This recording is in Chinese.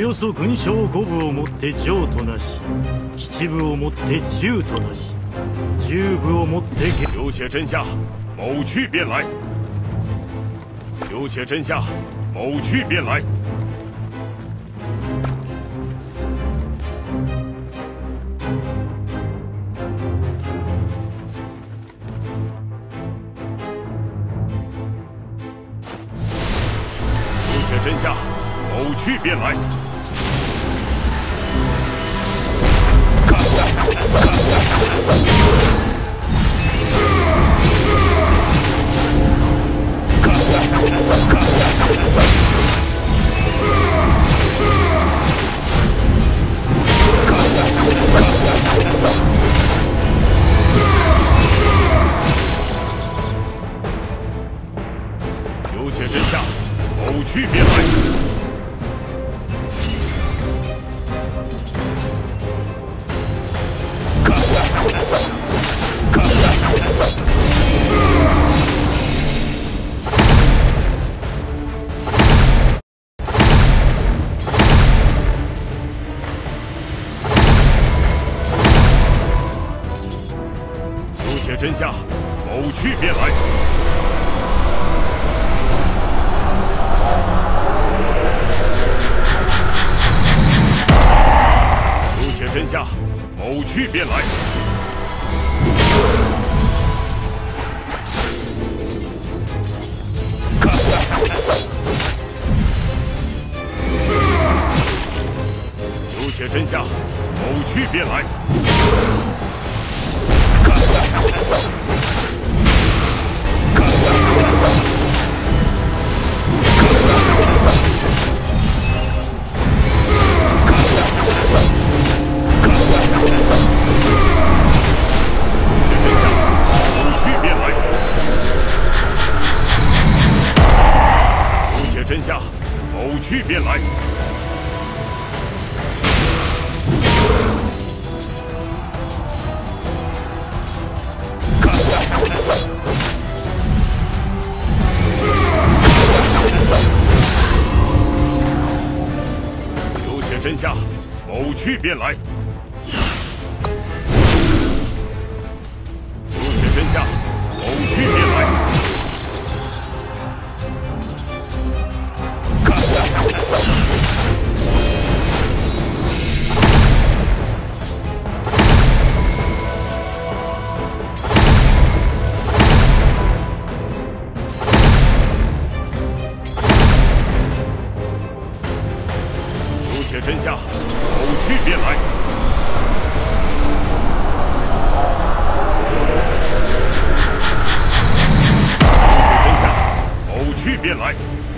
よそ軍将5部をもって城となし、7部をもって中となし、10部をもって有且真下，某去便来。有且真下，某去便来。有且真下，某去便来。 有且真下，某去便来。 有且真下，某去便来。有且真下，某去便来。有且真下，某去便来。 真下，某去便来。有且真下，某去便来。有且真下，某去便来。 有且真下，某去便来。有且真下，某去便来。